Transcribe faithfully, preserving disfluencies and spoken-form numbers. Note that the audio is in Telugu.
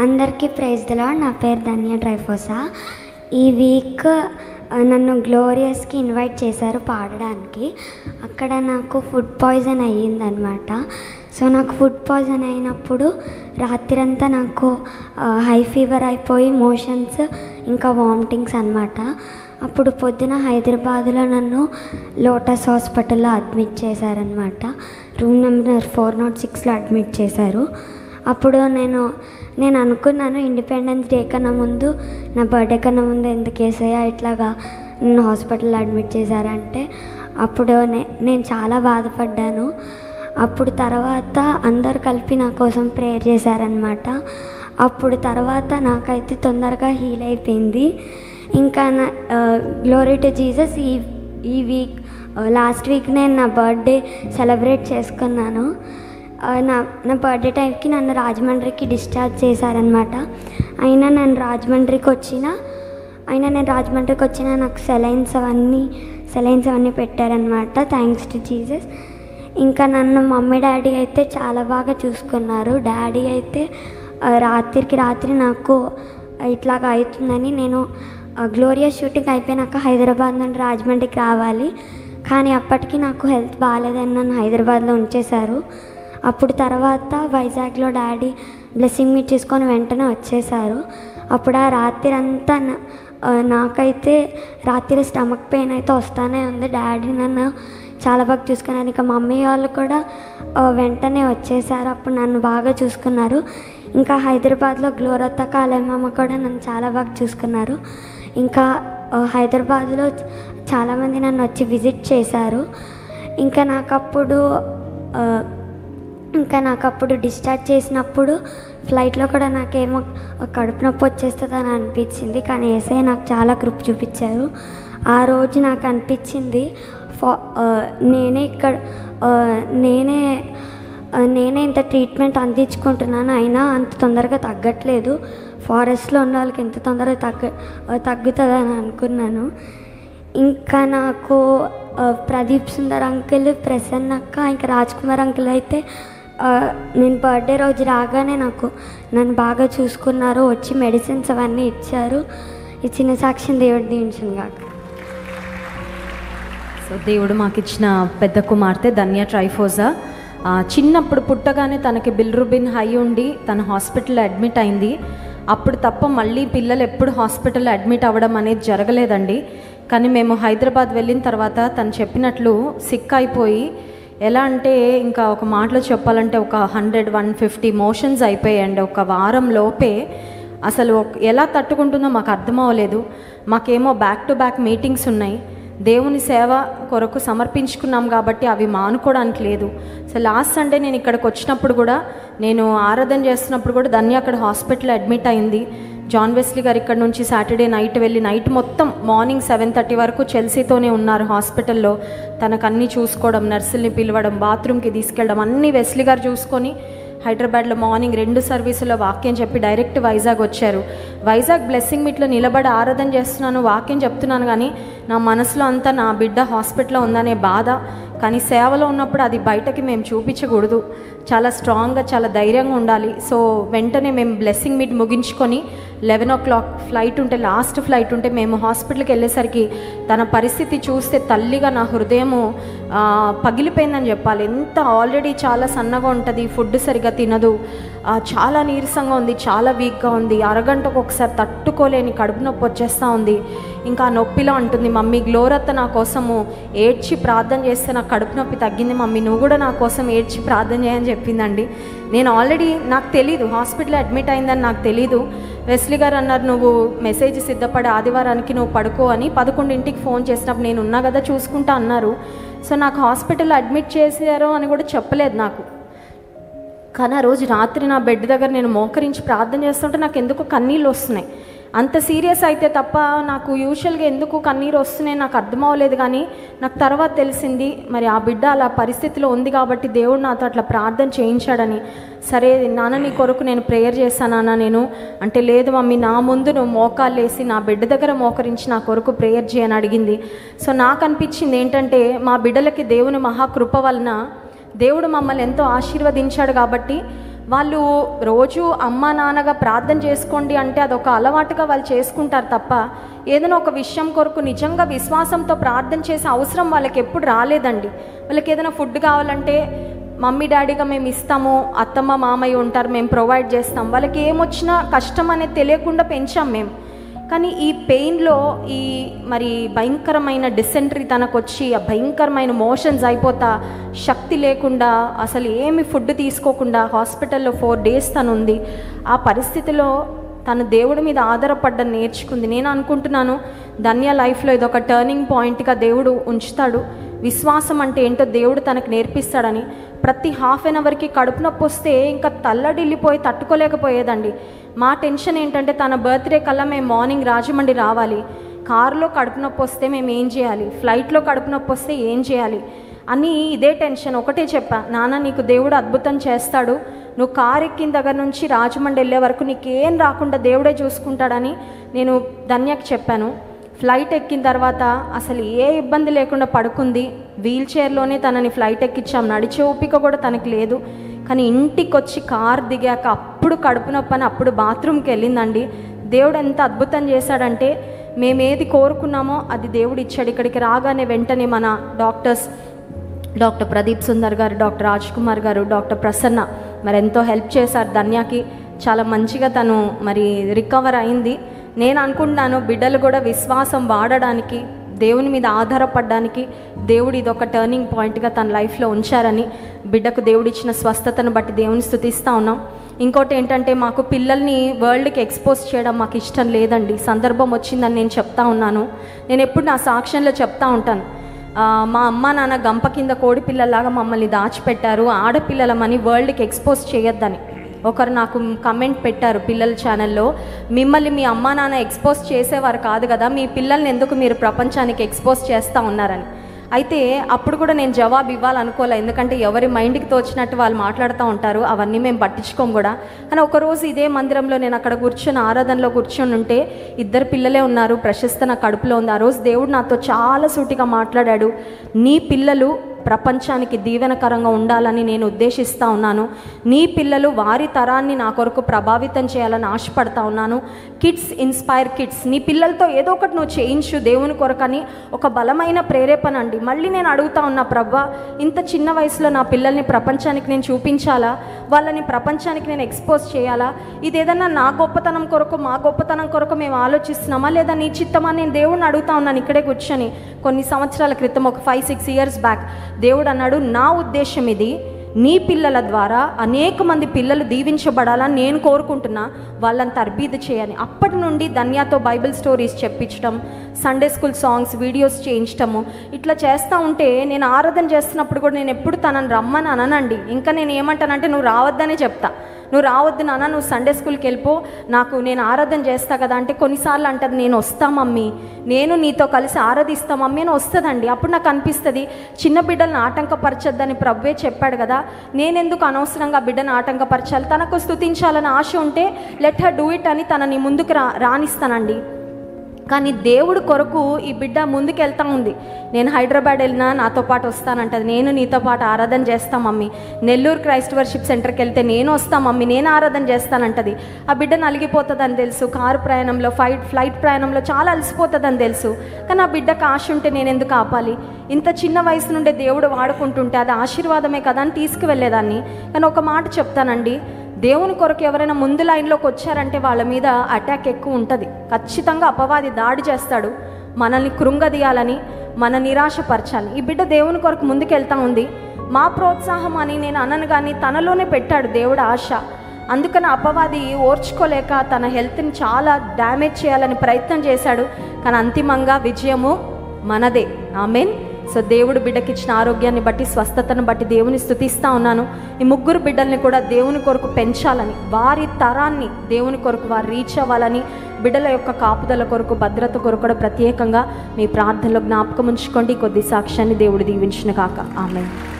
అందరికీ ప్రైజ్ ది లార్డ్. నా పేరు ధన్య డ్రైఫోసా. ఈ వీక్ నన్ను గ్లోరియస్కి ఇన్వైట్ చేశారు పాడడానికి. అక్కడ నాకు ఫుడ్ పాయిజన్ అయ్యిందనమాట. సో నాకు ఫుడ్ పాయిజన్ అయినప్పుడు రాత్రంతా నాకు హై ఫీవర్ అయిపోయి మోషన్స్ ఇంకా వామిటింగ్స్ అనమాట. అప్పుడు పొద్దున హైదరాబాద్లో నన్ను లోటస్ హాస్పిటల్లో అడ్మిట్ చేశారనమాట. రూమ్ నెంబర్ ఫోర్ నాట్ సిక్స్లో అడ్మిట్ చేశారు. అప్పుడు నేను నేను అనుకున్నాను ఇండిపెండెన్స్ డే కన్నా ముందు, నా బర్త్డే కన్నా ముందు ఎందుకు వేసాయా ఇట్లాగా నన్ను హాస్పిటల్లో అడ్మిట్ చేశారంటే అప్పుడు నే నేను చాలా బాధపడ్డాను. అప్పుడు తర్వాత అందరు కలిపి నా కోసం ప్రేయర్ చేశారనమాట. అప్పుడు తర్వాత నాకైతే తొందరగా హీల్ అయిపోయింది. ఇంకా నా గ్లోరీ టు జీసస్. ఈ ఈ వీక్ లాస్ట్ వీక్ నేను నా బర్త్డే సెలబ్రేట్ చేసుకున్నాను. నా నా బర్త్డే టైంకి నన్ను రాజమండ్రికి డిశ్చార్జ్ చేశారనమాట. అయినా నేను రాజమండ్రికి వచ్చిన అయినా నేను రాజమండ్రికి వచ్చిన నాకు సెలైన్స్ అవన్నీ సెలైన్స్ అవన్నీ పెట్టారనమాట. Thanks to Jesus. ఇంకా నన్ను మమ్మీ డాడీ అయితే చాలా బాగా చూసుకున్నారు. డాడీ అయితే రాత్రికి రాత్రి నాకు ఇట్లాగా అవుతుందని, నేను గ్లోరియస్ షూటింగ్ అయిపోయినాక హైదరాబాద్ నుండి రాజమండ్రికి రావాలి, కానీ అప్పటికి నాకు హెల్త్ బాగాలేదని నన్ను హైదరాబాద్లో ఉంచేశారు. అప్పుడు తర్వాత వైజాగ్లో డాడీ బ్లెస్సింగ్ మీట్ తీసుకొని వెంటనే వచ్చేసారు. అప్పుడు ఆ రాత్రి అంతా నాకైతే రాత్రి స్టమక్ పెయిన్ అయితే వస్తూనే ఉంది. డాడీ నన్ను చాలా బాగా చూసుకున్నారు. ఇంకా మమ్మీ వాళ్ళు కూడా వెంటనే వచ్చేసారు. అప్పుడు నన్ను బాగా చూసుకున్నారు. ఇంకా హైదరాబాద్లో గ్లోరత్త కాలేమమ్మ కూడా నన్ను చాలా బాగా చూసుకున్నారు. ఇంకా హైదరాబాద్లో చాలామంది నన్ను వచ్చి విజిట్ చేశారు. ఇంకా నాకు అప్పుడు ఇంకా నాకు అప్పుడు డిశ్చార్జ్ చేసినప్పుడు ఫ్లైట్లో కూడా నాకేమో కడుపు నొప్పి వచ్చేస్తుందని అనిపించింది, కానీ యేసయ్య నాకు చాలా కృప చూపించారు. ఆ రోజు నాకు అనిపించింది ఫా నేనే ఇక్కడ నేనే నేనే ఇంత ట్రీట్మెంట్ అందించుకుంటున్నాను, అయినా అంత తొందరగా తగ్గట్లేదు. ఫారెస్ట్లో ఉన్న వాళ్ళకి ఎంత తొందరగా తగ్గ తగ్గుతుందని అనుకున్నాను. ఇంకా నాకు ప్రదీప్ సుందర్ అంకుల్, ప్రసన్న అక్క, ఇంకా రాజ్ కుమార్ అంకుల్ అయితే నేను బర్త్డే రోజు రాగానే నాకు నన్ను బాగా చూసుకున్నారు. వచ్చి మెడిసిన్స్ అవన్నీ ఇచ్చారు. ఈ చిన్న సాక్ష్యం దేవుడు దీవించును గాక. సో దేవుడు మాకు ఇచ్చిన పెద్ద కుమార్తె ధన్య ట్రైఫోసా. చిన్నప్పుడు పుట్టగానే తనకి బిల్రుబిన్ హై ఉండి తన హాస్పిటల్లో అడ్మిట్ అయింది. అప్పుడు తప్ప మళ్ళీ పిల్లలు ఎప్పుడు హాస్పిటల్లో అడ్మిట్ అవ్వడం అనేది జరగలేదండి. కానీ మేము హైదరాబాద్ వెళ్ళిన తర్వాత తను చెప్పినట్లు సిక్ అయిపోయి, ఎలా అంటే ఇంకా ఒక మాటలో చెప్పాలంటే ఒక హండ్రెడ్ వన్ ఫిఫ్టీ మోషన్స్ అయిపోయాయండి ఒక వారం లోపే. అసలు ఎలా తట్టుకుంటుందో మాకు అర్థం అవ్వలేదు. మాకేమో బ్యాక్ టు బ్యాక్ మీటింగ్స్ ఉన్నాయి, దేవుని సేవ కొరకు సమర్పించుకున్నాం కాబట్టి అవి మానుకోవడానికి లేదు. సో లాస్ట్ సండే నేను ఇక్కడికి వచ్చినప్పుడు కూడా, నేను ఆరాధన చేస్తున్నప్పుడు కూడా ధన్య అక్కడ హాస్పిటల్లో అడ్మిట్ అయింది. జాన్ వెస్లీ గారు ఇక్కడ నుంచి సాటర్డే నైట్ వెళ్ళి నైట్ మొత్తం మార్నింగ్ సెవెన్ థర్టీ వరకు చెల్సీతోనే ఉన్నారు హాస్పిటల్లో. తనకు అన్నీ చూసుకోవడం, నర్సుల్ని పిలవడం, బాత్రూమ్కి తీసుకెళ్ళడం అన్నీ వెస్లీ గారు చూసుకొని హైదరాబాద్లో మార్నింగ్ రెండు సర్వీసులో వాక్యం చెప్పి డైరెక్ట్ వైజాగ్ వచ్చారు. వైజాగ్ బ్లెస్సింగ్ మీట్లో నిలబడి ఆరాధన చేస్తున్నాను, వాక్యం చెప్తున్నాను, కానీ నా మనసులో అంతా నా బిడ్డ హాస్పిటల్లో ఉందనే బాధ. కానీ సేవలో ఉన్నప్పుడు అది బయటకి మేము చూపించకూడదు, చాలా స్ట్రాంగ్గా చాలా ధైర్యంగా ఉండాలి. సో వెంటనే మేము బ్లెస్సింగ్ మీట్ ముగించుకొని లెవెన్ ఓ క్లాక్ ఫ్లైట్ ఉంటే, లాస్ట్ ఫ్లైట్ ఉంటే మేము హాస్పిటల్కి వెళ్ళేసరికి తన పరిస్థితి చూస్తే తల్లిగా నా హృదయము పగిలిపోయిందని చెప్పాలి. ఎంత ఆల్రెడీ చాలా సన్నగా ఉంటుంది, ఫుడ్ సరిగ్గా తినదు, చాలా నీరసంగా ఉంది, చాలా వీక్గా ఉంది, అరగంటకు ఒకసారి తట్టుకోలేని కడుపు నొప్పి వచ్చేస్తూ ఉంది. ఇంకా నొప్పిలో అంటుంది, మమ్మీ గ్లోరత్త నా కోసము ఏడ్చి ప్రార్థన చేస్తే నాకు కడుపు నొప్పి తగ్గింది మమ్మీ, నువ్వు కూడా నా కోసం ఏడ్చి ప్రార్థన చేయని చెప్పిందండి. నేను ఆల్రెడీ నాకు తెలీదు హాస్పిటల్లో అడ్మిట్ అయిందని నాకు తెలీదు. వెస్లీ గారు అన్నారు, నువ్వు మెసేజ్ సిద్ధపడి ఆదివారానికి నువ్వు పడుకో అని. పదకొండింటికి ఫోన్ చేసినప్పుడు నేను ఉన్నా కదా చూసుకుంటా అన్నారు. సో నాకు హాస్పిటల్లో అడ్మిట్ చేశారో అని కూడా చెప్పలేదు నాకు. కానీ ఆ రోజు రాత్రి నా బెడ్ దగ్గర నేను మోకరించి ప్రార్థన చేస్తుంటే నాకు ఎందుకో కన్నీళ్ళు వస్తున్నాయి. అంత సీరియస్ అయితే తప్ప నాకు యూజువల్గా ఎందుకు కన్నీరు వస్తున్నాయి నాకు అర్థం అవ్వలేదు. కానీ నాకు తర్వాత తెలిసింది, మరి ఆ బిడ్డ అలా పరిస్థితిలో ఉంది కాబట్టి దేవుడు నాతో అట్లా ప్రార్థన చేయించాడని. సరే నాన్న నీ కొరకు నేను ప్రేయర్ చేస్తానా నేను అంటే, లేదు మమ్మీ నా ముందు నువ్వు మోకాళ్ళు వేసి నా బిడ్డ దగ్గర మోకరించి నా కొరకు ప్రేయర్ చేయని అడిగింది. సో నాకు అనిపించింది ఏంటంటే, మా బిడ్డలకి దేవుని మహాకృప వలన దేవుడు మమ్మల్ని ఎంతో ఆశీర్వదించాడు కాబట్టి వాళ్ళు రోజు అమ్మ నాన్నగా ప్రార్థన చేసుకోండి అంటే అదొక అలవాటుగా వాళ్ళు చేసుకుంటారు తప్ప ఏదైనా ఒక విషయం కొరకు నిజంగా విశ్వాసంతో ప్రార్థన చేసే అవసరం వాళ్ళకి ఎప్పుడు రాలేదండి. వాళ్ళకి ఏదైనా ఫుడ్ కావాలంటే మమ్మీ డాడీగా మేము ఇస్తాము, అత్తమ్మ మామయ్య ఉంటారు, మేము ప్రొవైడ్ చేస్తాం. వాళ్ళకి ఏమొచ్చినా కష్టం అనేది తెలియకుండా పెంచాం మేము. కానీ ఈ పెయిన్లో ఈ మరి భయంకరమైన డిసెంట్రీ తనకు వచ్చి ఆ భయంకరమైన మోషన్స్ అయిపోతా శక్తి లేకుండా అసలు ఏమి ఫుడ్ తీసుకోకుండా హాస్పిటల్లో ఫోర్ డేస్ తను ఉంది. ఆ పరిస్థితిలో తను దేవుడి మీద ఆధారపడ్డం నేర్చుకుంది. నేను అనుకుంటున్నాను ధన్య లైఫ్లో ఇదొక టర్నింగ్ పాయింట్గా దేవుడు ఉంచుతాడు. విశ్వాసం అంటే ఏంటో దేవుడు తనకు నేర్పిస్తాడని. ప్రతి హాఫ్ అన్ అవర్కి కడుపు నొప్పి వస్తే ఇంకా తల్లడిల్లిపోయి తట్టుకోలేకపోయేదండి. మా టెన్షన్ ఏంటంటే తన బర్త్డే కల్లా మేము మార్నింగ్ రాజమండ్రి రావాలి. కారులో కడుపు నొప్పి వస్తే మేము ఏం చేయాలి, ఫ్లైట్లో కడుపు నొప్పి వస్తే ఏం చేయాలి అని ఇదే టెన్షన్. ఒకటే చెప్పా, నాన్న నీకు దేవుడు అద్భుతం చేస్తాడు, నువ్వు కారు ఎక్కిన దగ్గర నుంచి రాజమండ్రి వెళ్ళే వరకు నీకేం రాకుండా దేవుడే చూసుకుంటాడని నేను ధన్యకి చెప్పాను. ఫ్లైట్ ఎక్కిన తర్వాత అసలు ఏ ఇబ్బంది లేకుండా పడుకుంది. వీల్ చైర్లోనే తనని ఫ్లైట్ ఎక్కించాం, నడిచే ఓపిక కూడా తనకి లేదు. కానీ ఇంటికి వచ్చి కార్ దిగాక అప్పుడు కడుపు నొప్పి అని అప్పుడు బాత్రూమ్కి వెళ్ళిందండి. దేవుడు ఎంత అద్భుతం చేశాడంటే మేమేది కోరుకున్నామో అది దేవుడు ఇచ్చాడు. ఇక్కడికి రాగానే వెంటనే మన డాక్టర్స్ డాక్టర్ ప్రదీప్ సుందర్ గారు, డాక్టర్ రాజ్ కుమార్ గారు, డాక్టర్ ప్రసన్న మరి ఎంతో హెల్ప్ చేశారు ధన్యకి. చాలా మంచిగా తను మరి రికవర్ అయింది. నేను అనుకుంటున్నాను బిడ్డలు కూడా విశ్వాసం వాడడానికి, దేవుని మీద ఆధారపడడానికి దేవుడు ఇది ఒక టర్నింగ్ పాయింట్గా తన లైఫ్లో ఉంచారని బిడ్డకు దేవుడిచ్చిన స్వస్థతను బట్టి దేవుని స్తుతిస్తూ ఉన్నాం. ఇంకోటి ఏంటంటే మాకు పిల్లల్ని వరల్డ్కి ఎక్స్పోజ్ చేయడం మాకు ఇష్టం లేదండి. సందర్భం వచ్చిందని నేను చెప్తా ఉన్నాను. నేను ఎప్పుడు నా సాక్ష్యంలో చెప్తా ఉంటాను, మా అమ్మ నాన్న గంప కింద కోడి పిల్లలాగా మమ్మల్ని దాచిపెట్టారు, ఆడపిల్లలమని వరల్డ్కి ఎక్స్పోజ్ చేయొద్దని. ఒకరు నాకు కమెంట్ పెట్టారు పిల్లల ఛానల్లో, మిమ్మల్ని మీ అమ్మా నాన్న ఎక్స్పోజ్ చేసేవారు కాదు కదా, మీ పిల్లల్ని ఎందుకు మీరు ప్రపంచానికి ఎక్స్పోజ్ చేస్తూ ఉన్నారని. అయితే అప్పుడు కూడా నేను జవాబు ఇవ్వాలనుకోలే, ఎందుకంటే ఎవరి మైండ్కి తోచినట్టు వాళ్ళు మాట్లాడుతూ ఉంటారు, అవన్నీ మేము పట్టించుకోం కూడా. కానీ ఒకరోజు ఇదే మందిరంలో నేను అక్కడ కూర్చొని ఆరాధనలో కూర్చొని ఉంటే ఇద్దరు పిల్లలే ఉన్నారు, ప్రశస్త నా కడుపులో ఉంది. ఆ రోజు దేవుడు నాతో చాలా సూటిగా మాట్లాడాడు, నీ పిల్లలు ప్రపంచానికి దీవెనకరంగా ఉండాలని నేను ఉద్దేశిస్తూ ఉన్నాను, నీ పిల్లలు వారి తరాన్ని నా కొరకు ప్రభావితం చేయాలని ఆశపడతా ఉన్నాను. కిడ్స్ ఇన్స్పైర్ కిడ్స్, నీ పిల్లలతో ఏదో ఒకటి నువ్వు చేయించు దేవుని కొరకని ఒక బలమైన ప్రేరేపణ అండి. మళ్ళీ నేను అడుగుతా ఉన్నా, ప్రభా ఇంత చిన్న వయసులో నా పిల్లల్ని ప్రపంచానికి నేను చూపించాలా, వాళ్ళని ప్రపంచానికి నేను ఎక్స్పోజ్ చేయాలా, ఇది ఏదన్నా నా గొప్పతనం కొరకు మా గొప్పతనం కొరకు మేము ఆలోచిస్తున్నామా లేదా నీ చిత్తమా? నేను దేవుడిని అడుగుతా ఉన్నాను ఇక్కడే కూర్చొని. కొన్ని సంవత్సరాల క్రితం ఒక ఫైవ్ సిక్స్ ఇయర్స్ బ్యాక్ దేవుడు అన్నాడు, నా ఉద్దేశం ఇది, నీ పిల్లల ద్వారా అనేక మంది పిల్లలు దీవించబడాలని నేను కోరుకుంటున్నా, వాళ్ళని తర్బీదు చేయని. అప్పటి నుండి ధన్యతో బైబిల్ స్టోరీస్ చెప్పించడం, సండే స్కూల్ సాంగ్స్ వీడియోస్ చేయించడము ఇట్లా చేస్తూ ఉంటే నేను ఆరాధన చేస్తున్నప్పుడు కూడా నేను ఎప్పుడు తనని రమ్మని అననండి. ఇంకా నేను ఏమంటానంటే నువ్వు రావద్దనే చెప్తా, నువ్వు రావద్దు నాన్న, నువ్వు సండే స్కూల్కి వెళ్ళిపో, నాకు నేను ఆరాధన చేస్తా కదా అంటే కొన్నిసార్లు అంటది, నేను వస్తా మమ్మీ, నేను నీతో కలిసి ఆరాధిస్తా మమ్మీ అని వస్తుందండి. అప్పుడు నాకు అనిపిస్తుంది చిన్న బిడ్డలను ఆటంకపరచొద్దని ప్రభువే చెప్పాడు కదా, నేనెందుకు అనవసరంగా బిడ్డను ఆటంకపరచాలి, తనకు స్తుతించాలని ఆశ ఉంటే లెట్ హర్ డూ ఇట్ అని తనని ముందుకు రా రానిస్తానండి. కానీ దేవుడు కొరకు ఈ బిడ్డ ముందుకు వెళ్తూ ఉంది. నేను హైదరాబాద్ వెళ్ళినా నాతో పాటు వస్తానంటది, నేను నీతో పాటు ఆరాధన చేస్తా మమ్మీ. నెల్లూరు క్రైస్ట్ వర్షిప్ సెంటర్కి వెళ్తే నేను వస్తా మమ్మీ, నేను ఆరాధన చేస్తానంటది. ఆ బిడ్డ నలిగిపోతుందని తెలుసు, కారు ప్రయాణంలో ఫ్లైట్ ఫ్లైట్ ప్రయాణంలో చాలా అలసిపోతుందని తెలుసు. కానీ ఆ బిడ్డకు ఆశ ఉంటే నేను ఎందుకు ఆపాలి? ఇంత చిన్న వయసు నుండే దేవుడు వాడుకుంటుంటే అది ఆశీర్వాదమే కదా అని తీసుకువెళ్ళేదాన్ని. కానీ ఒక మాట చెప్తానండి, దేవుని కొరకు ఎవరైనా ముందు లైన్లోకి వచ్చారంటే వాళ్ళ మీద అటాక్ ఎక్కువ ఉంటుంది. ఖచ్చితంగా అపవాది దాడి చేస్తాడు, మనల్ని కృంగదీయాలని, మన నిరాశపరచాలి. ఈ బిడ్డ దేవుని కొరకు ముందుకెళ్తా ఉంది. మా ప్రోత్సాహం అని నేను అనను, కానీ తనలోనే పెట్టాడు దేవుడు ఆశ. అందుకని అపవాది ఓర్చుకోలేక తన హెల్త్ని చాలా డ్యామేజ్ చేయాలని ప్రయత్నం చేశాడు. కానీ అంతిమంగా విజయము మనదే. ఆమేన్. సో దేవుడు బిడ్డకిచ్చిన ఆరోగ్యాన్ని బట్టి, స్వస్థతను బట్టి దేవుని స్తుతిస్తూ ఉన్నాను. ఈ ముగ్గురు బిడ్డల్ని కూడా దేవుని కొరకు పెంచాలని, వారి తరాన్ని దేవుని కొరకు వారు రీచ్ అవ్వాలని, బిడ్డల యొక్క కాపుదల కొరకు, భద్రత కొరకు కూడా ప్రత్యేకంగా మీ ప్రార్థనలో జ్ఞాపకం ఉంచుకోండి. కొద్ది సాక్ష్యాన్ని దేవుడు దీవించిన కాక. ఆమేన్.